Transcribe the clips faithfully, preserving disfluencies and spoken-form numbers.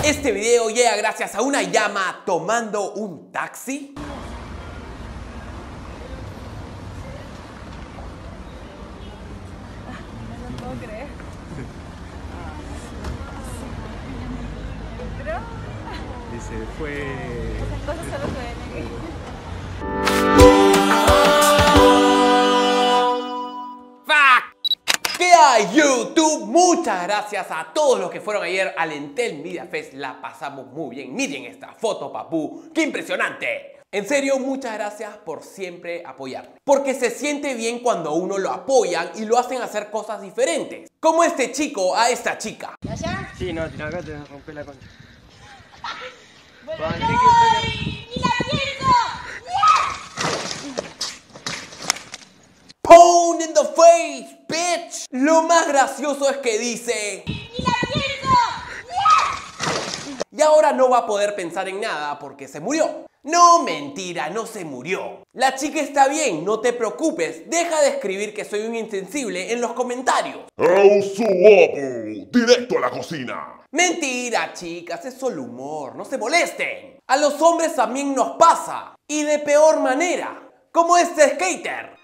Este video llega gracias a una llama tomando un taxi. No lo puedo creer. Pero Dice, fue... esas cosas solo se ven aquí. ¿Qué hay, YouTube? Muchas gracias a todos los que fueron ayer al Entel Media Fest. La pasamos muy bien. Miren esta foto, papú. ¡Qué impresionante! En serio, muchas gracias por siempre apoyarme. Porque se siente bien cuando a uno lo apoyan y lo hacen hacer cosas diferentes. Como este chico a esta chica. ¿Allá? Sí, no, tira acá, te rompí la concha. ¡Bueno, no voy! ¡Ni la pienso! Pound in the face, bitch. Lo más gracioso es que dice... ¡Ni la pienso! Y ahora no va a poder pensar en nada porque se murió. No, mentira, no se murió. La chica está bien, no te preocupes. Deja de escribir que soy un insensible en los comentarios. ¡Eu sou Abu! ¡Directo a la cocina! Mentira, chicas, es solo humor, no se molesten. A los hombres también nos pasa. Y de peor manera. Como este skater.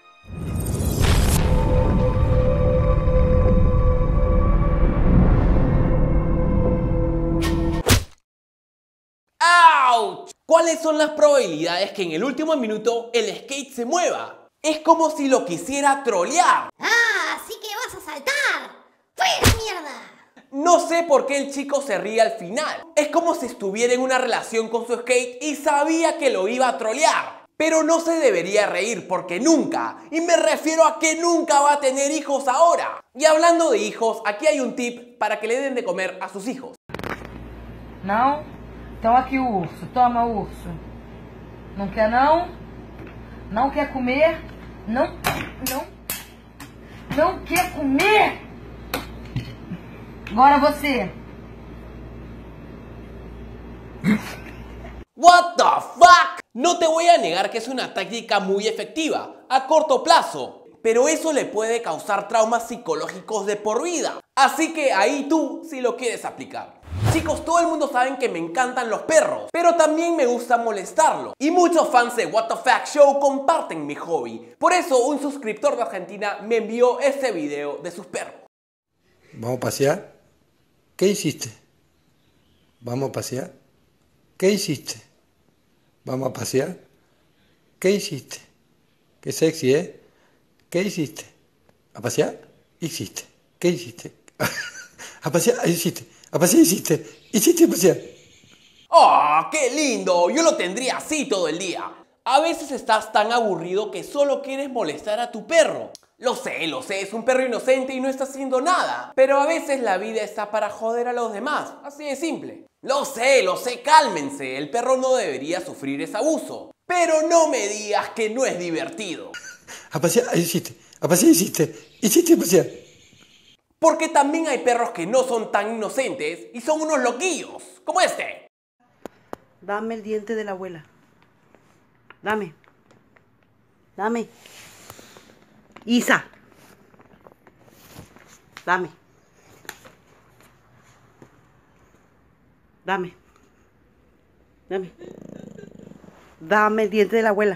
¡Auch! ¿Cuáles son las probabilidades que en el último minuto el skate se mueva? Es como si lo quisiera trolear. ¡Ah! ¡Así que vas a saltar! ¡Fuera, mierda! No sé por qué el chico se ríe al final. Es como si estuviera en una relación con su skate y sabía que lo iba a trolear. Pero no se debería reír porque nunca, y me refiero a que nunca va a tener hijos ahora. Y hablando de hijos, aquí hay un tip para que le den de comer a sus hijos. Não? Então aqui o urso. Toma, urso. Não quer não? Não quer comer? Não, não, não quer comer? Agora você. What the fuck? No te voy a negar que es una táctica muy efectiva, a corto plazo. Pero eso le puede causar traumas psicológicos de por vida. Así que ahí tú sí lo quieres aplicar. Chicos, todo el mundo sabe que me encantan los perros, pero también me gusta molestarlos. Y muchos fans de What the Fuck Show comparten mi hobby. Por eso un suscriptor de Argentina me envió este video de sus perros. ¿Vamos a pasear? ¿Qué hiciste? ¿Vamos a pasear? ¿Qué hiciste? ¿Vamos a pasear? ¿Qué hiciste? Qué sexy, ¿eh? ¿Qué hiciste? ¿A pasear? Hiciste. ¿Qué hiciste? ¿A pasear? Hiciste. ¿A pasear? Hiciste. ¿Hiciste a pasear? ¡Oh, qué lindo! Yo lo tendría así todo el día. A veces estás tan aburrido que solo quieres molestar a tu perro. Lo sé, lo sé, es un perro inocente y no está haciendo nada. Pero a veces la vida está para joder a los demás. Así de simple. Lo sé, lo sé, cálmense. El perro no debería sufrir ese abuso. Pero no me digas que no es divertido. ¿A pasear? Hiciste. ¿A pasear? Hiciste. ¿Hiciste a pasear? Porque también hay perros que no son tan inocentes y son unos loquillos, como este. Dame el diente de la abuela. Dame. Dame. Isa. Dame. Dame. Dame. Dame el diente de la abuela.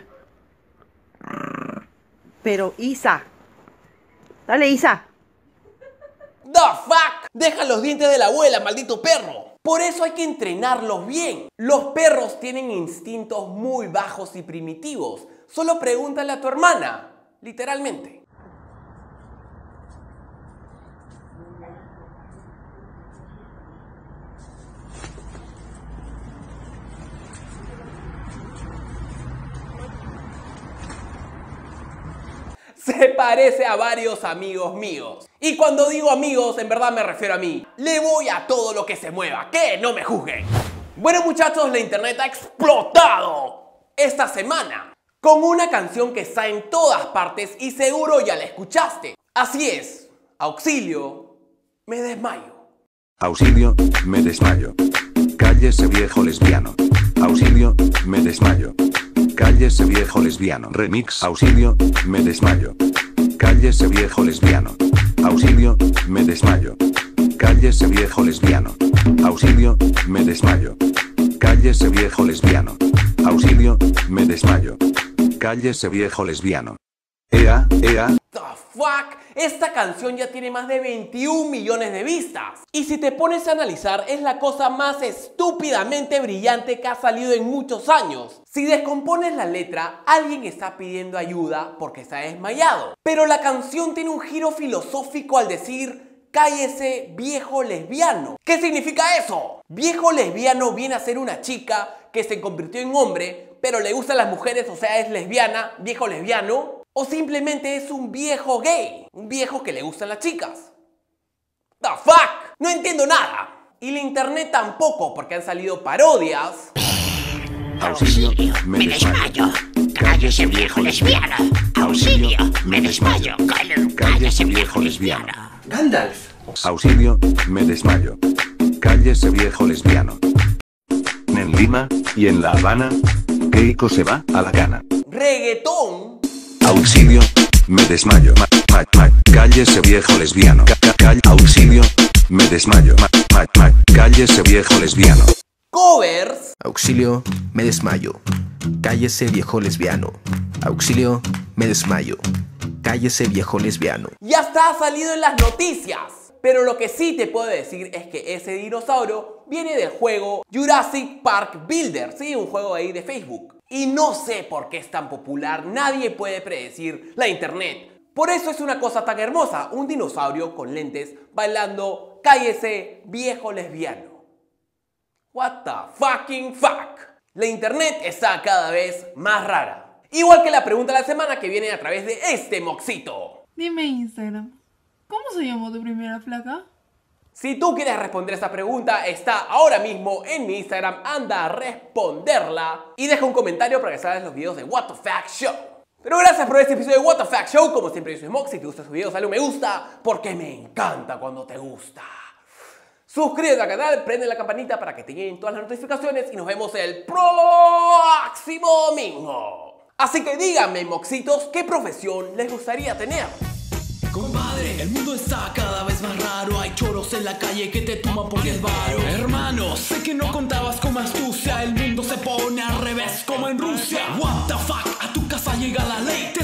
Pero Isa. Dale, Isa. The fuck? Deja los dientes de la abuela, maldito perro. Por eso hay que entrenarlos bien. Los perros tienen instintos muy bajos y primitivos. Solo pregúntale a tu hermana. Literalmente. Se parece a varios amigos míos. Y cuando digo amigos, en verdad me refiero a mí. Le voy a todo lo que se mueva, que no me juzguen. Bueno, muchachos, la internet ha explotado esta semana con una canción que está en todas partes y seguro ya la escuchaste. Así es, auxilio, me desmayo. Auxilio, me desmayo. Cállese viejo lesbiano. Auxilio, me desmayo. Cállese viejo lesbiano. Remix. Auxilio, me desmayo. Cállese viejo lesbiano. Auxilio, me desmayo. Cállese viejo lesbiano. Auxilio, me desmayo. Cállese viejo lesbiano. Auxilio, me desmayo. Cállese viejo lesbiano. Ea, ea. The fuck? Esta canción ya tiene más de veintiún millones de vistas. Y si te pones a analizar, es la cosa más estúpidamente brillante que ha salido en muchos años. Si descompones la letra, alguien está pidiendo ayuda porque está desmayado. Pero la canción tiene un giro filosófico al decir: cállese viejo lesbiano. ¿Qué significa eso? Viejo lesbiano viene a ser una chica que se convirtió en hombre, pero le gustan las mujeres, o sea es lesbiana, viejo lesbiano. O simplemente es un viejo gay, un viejo que le gustan las chicas. The fuck? No entiendo nada. Y la internet tampoco, porque han salido parodias. Auxilio, me desmayo. Cállese viejo lesbiano. Auxilio, me desmayo. Cállese viejo lesbiano. Gandalf. Auxilio, me desmayo. Cállese viejo lesbiano. En Lima y en La Habana, Keiko se va a la cana. Reggaetón. Auxilio, me desmayo. Ma, ma, ma, cállese viejo lesbiano. Ca, ca, cal, auxilio, me desmayo. Ma, ma, ma, cállese viejo lesbiano. Covers. Auxilio, me desmayo. Cállese viejo lesbiano. Auxilio, me desmayo. Cállese viejo lesbiano. Ya está, ha salido en las noticias. Pero lo que sí te puedo decir es que ese dinosaurio viene del juego Jurassic Park Builder, ¿sí? Un juego ahí de Facebook. Y no sé por qué es tan popular, nadie puede predecir la internet. Por eso es una cosa tan hermosa, un dinosaurio con lentes bailando cállese viejo lesbiano. What the fucking fuck. La internet está cada vez más rara. Igual que la pregunta de la semana que viene a través de este moxito. Dime Instagram, ¿cómo se llamó tu primera flaca? Si tú quieres responder esta pregunta, está ahora mismo en mi Instagram, anda a responderla y deja un comentario para que salgan los videos de What the Fuck Show. Pero gracias por este episodio de What the Fuck Show, como siempre yo soy Mox, si te gustan sus videos dale un me gusta, porque me encanta cuando te gusta. Suscríbete al canal, prende la campanita para que te lleguen todas las notificaciones y nos vemos el próximo domingo. Así que díganme, moxitos, ¿qué profesión les gustaría tener? Compadre, el mundo está cada vez más raro. Hay choros en la calle que te toman por diez varos. Hermano, sé que no contabas con astucia. El mundo se pone al revés como en Rusia. What the fuck, a tu casa llega la ley.